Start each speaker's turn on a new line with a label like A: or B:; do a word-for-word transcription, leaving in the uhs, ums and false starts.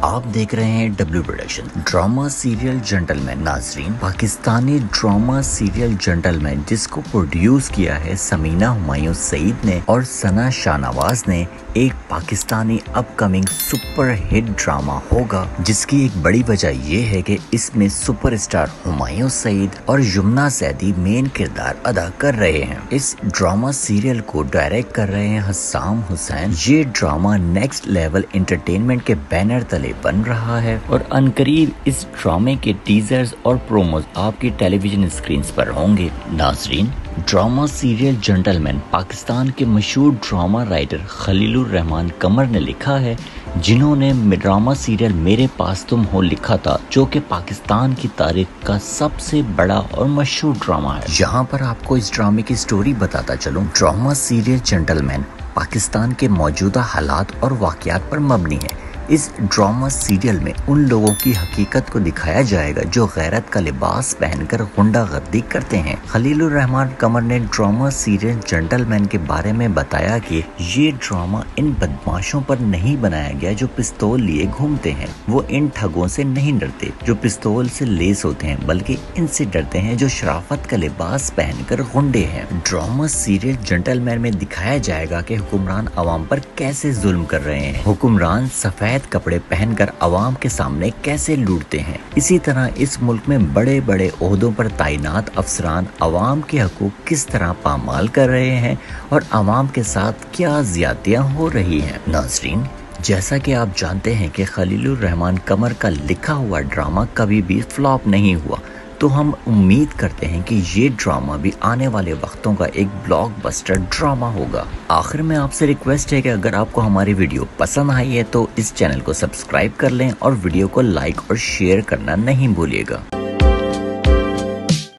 A: आप देख रहे हैं W production drama serial gentleman. नाजरीन, पाकिस्तानी ड्रामा सीरियल जेंटलमैन जिसको प्रोड्यूस किया है समीना हुमायूं सईद ने और सना शाहनवाज ने, एक Pakistani upcoming super hit drama होगा, जिसकी एक बड़ी वजह ये है कि इसमें सुपरस्टार हुमायूं सईद और यमुना सैदी मेन किरदार अदा कर रहे हैं। इस ड्रामा सीरियल को डायरेक्ट कर रहे हैं हसाम हुसैन। ये ड्रामा नेक्स्ट लेवल एंटरटेनमेंट के बैनर तले बन रहा है और अनकरीब इस ड्रामे के टीजर्स और प्रोमोज आपकी टेलीविजन स्क्रीन पर होंगे। नाजरीन, ड्रामा सीरियल जेंटलमैन पाकिस्तान के मशहूर ड्रामा राइटर खलीलुर रहमान कमर ने लिखा है, जिन्होंने ड्रामा सीरियल मेरे पास तुम हो लिखा था, जो कि पाकिस्तान की तारीख का सबसे बड़ा और मशहूर ड्रामा है। यहाँ पर आपको इस ड्रामे की स्टोरी बताता चलूं। ड्रामा सीरियल जेंटलमैन पाकिस्तान के मौजूदा हालात और वाक़यात पर मबनी है। इस ड्रामा सीरियल में उन लोगों की हकीकत को दिखाया जाएगा जो गैरत का लिबास पहनकर गुंडागर्दी करते हैं। खलीलुर रहमान कमर ने ड्रामा सीरियल जेंटलमैन के बारे में बताया कि ये ड्रामा इन बदमाशों पर नहीं बनाया गया जो पिस्तौल लिए घूमते हैं। वो इन ठगों से नहीं डरते जो पिस्तौल से लेस होते हैं, बल्कि इनसे डरते हैं जो शराफत का लिबास पहनकर गुंडे हैं। ड्रामा सीरियल जेंटलमैन में दिखाया जाएगा कि हुक्मरान अवाम पर कैसे जुल्म कर रहे हैं। हुक्मरान सफेद कपड़े पहनकर अवाम के सामने कैसे लूटते हैं। इसी तरह इस मुल्क में बड़े बड़े ओहदों पर तैनात अफसरान अवाम के हकूक किस तरह पामाल कर रहे हैं और अवाम के साथ क्या ज्यादतियां हो रही हैं। नाजरीन, जैसा कि आप जानते हैं कि खलीलुर रहमान कमर का लिखा हुआ ड्रामा कभी भी फ्लॉप नहीं हुआ, तो हम उम्मीद करते हैं कि ये ड्रामा भी आने वाले वक्तों का एक ब्लॉकबस्टर ड्रामा होगा। आखिर में आपसे रिक्वेस्ट है कि अगर आपको हमारी वीडियो पसंद आई है तो इस चैनल को सब्सक्राइब कर लें और वीडियो को लाइक और शेयर करना नहीं भूलिएगा।